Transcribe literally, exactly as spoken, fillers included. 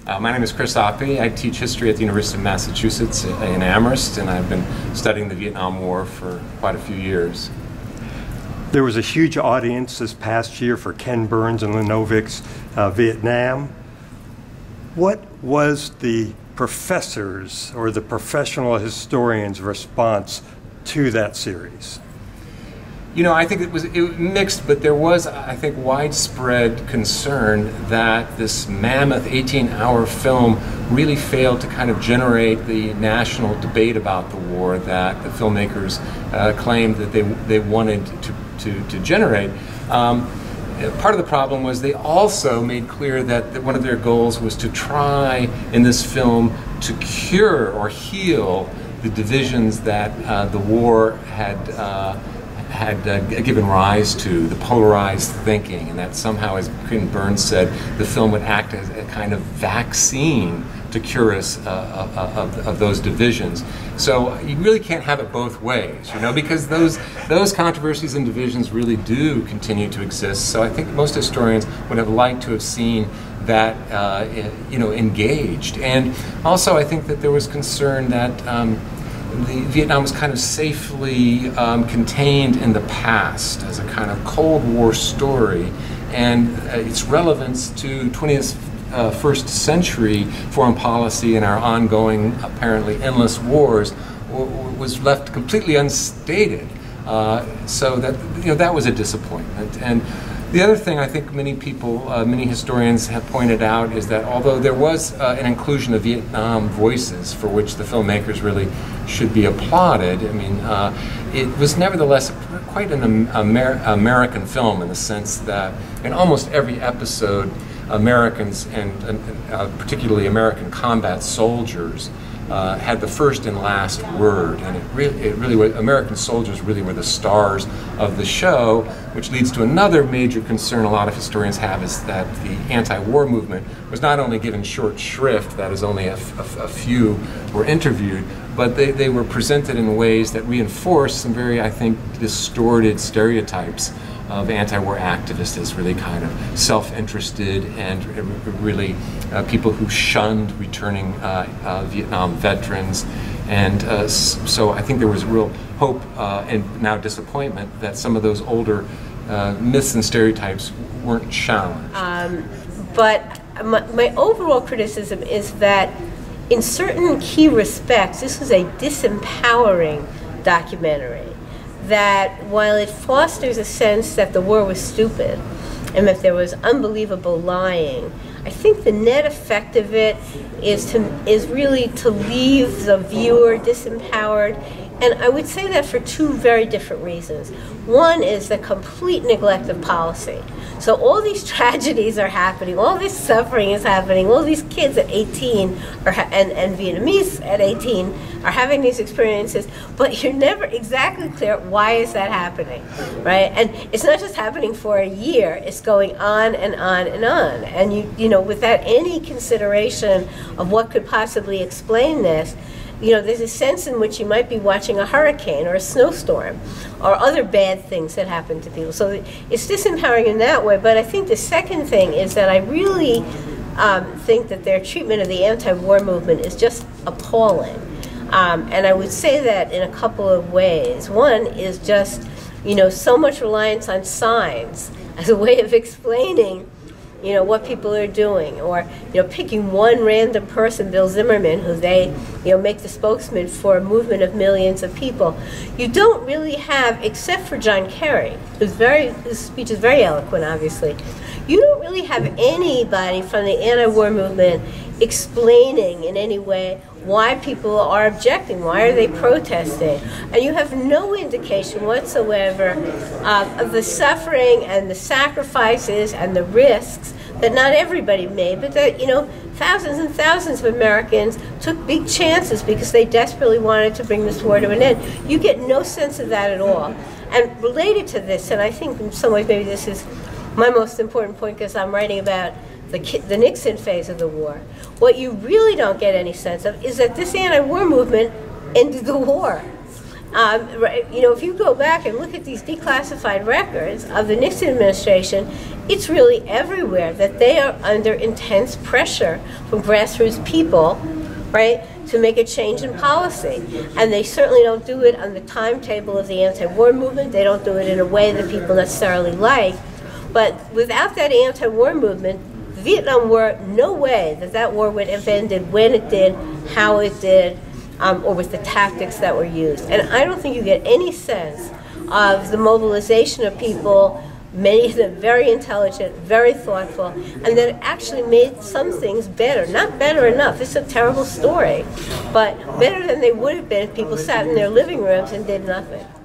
Uh, my name is Chris Appy. I teach history at the University of Massachusetts in Amherst, and I've been studying the Vietnam War for quite a few years. There was a huge audience this past year for Ken Burns and Lynn Novick's uh, Vietnam. What was the professors or the professional historians' response to that series? You know, I think it was, it was mixed, but there was, I think, widespread concern that this mammoth eighteen hour film really failed to kind of generate the national debate about the war that the filmmakers uh, claimed that they, they wanted to, to, to generate. Um, part of the problem was they also made clear that, that one of their goals was to try in this film to cure or heal the divisions that uh, the war had uh, had uh, given rise to, the polarized thinking, and that somehow, as Ken Burns said, the film would act as a kind of vaccine to cure us uh, of, of those divisions. So you really can't have it both ways, you know, because those those controversies and divisions really do continue to exist. So I think most historians would have liked to have seen that uh, you know, engaged. And also I think that there was concern that um, the Vietnam was kind of safely um, contained in the past as a kind of Cold War story, and uh, its relevance to twenty-first century foreign policy and our ongoing, apparently endless wars was left completely unstated. Uh, so that, you know, that was a disappointment. And the other thing I think many people, uh, many historians have pointed out is that although there was uh, an inclusion of Vietnam voices for which the filmmakers really should be applauded, I mean, uh, it was nevertheless quite an Amer American film in the sense that in almost every episode, Americans and uh, particularly American combat soldiers Uh, had the first and last word, and it really, it really was, American soldiers really were the stars of the show, which leads to another major concern a lot of historians have, is that the anti-war movement was not only given short shrift, that is only a, a, a few were interviewed, but they, they were presented in ways that reinforced some very, I think, distorted stereotypes of anti-war activists as really kind of self-interested and really uh, people who shunned returning uh, uh, Vietnam veterans. And uh, so I think there was real hope uh, and now disappointment that some of those older uh, myths and stereotypes weren't challenged. Um, but my, my overall criticism is that in certain key respects, this was a disempowering documentary. That while it fosters a sense that the war was stupid and that there was unbelievable lying, I think the net effect of it is to is really to leave the viewer disempowered. And I would say that for two very different reasons. One is the complete neglect of policy. So all these tragedies are happening, all this suffering is happening, all these kids at eighteen are ha and, and Vietnamese at eighteen are having these experiences, but you're never exactly clear why is that happening, right? And it's not just happening for a year, it's going on and on and on. And you, you know, without any consideration of what could possibly explain this, you know, there's a sense in which you might be watching a hurricane or a snowstorm or other bad things that happen to people. So it's disempowering in that way. But I think the second thing is that I really um, think that their treatment of the anti-war movement is just appalling. Um, and I would say that in a couple of ways. One is just, you know, so much reliance on signs as a way of explaining, you know, what people are doing, or, you know, picking one random person, Bill Zimmerman, who they, you know, make the spokesman for a movement of millions of people. You don't really have, except for John Kerry, who's very, whose speech is very eloquent, obviously, you don't really have anybody from the anti-war movement explaining in any way why people are objecting, why are they protesting, and you have no indication whatsoever uh, of the suffering and the sacrifices and the risks that not everybody made, but that, you know, thousands and thousands of Americans took big chances because they desperately wanted to bring this war to an end. You get no sense of that at all. And related to this, and I think in some ways maybe this is my most important point because I'm writing about the, the Nixon phase of the war, what you really don't get any sense of is that this anti-war movement ended the war. Um, you know, if you go back and look at these declassified records of the Nixon administration, it's really everywhere that they are under intense pressure from grassroots people, right, to make a change in policy. And they certainly don't do it on the timetable of the anti-war movement. They don't do it in a way that people necessarily like. But without that anti-war movement, the Vietnam War, no way that that war would have ended when it did, how it did, Um, or with the tactics that were used. And I don't think you get any sense of the mobilization of people, many of them very intelligent, very thoughtful, and that it actually made some things better. Not better enough, it's a terrible story, but better than they would have been if people sat in their living rooms and did nothing.